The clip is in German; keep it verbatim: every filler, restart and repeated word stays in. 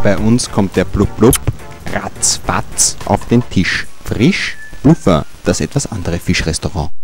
Bei uns kommt der Blub Blub ratzfatz auf den Tisch. Frisch, Bluffer, das etwas andere Fischrestaurant.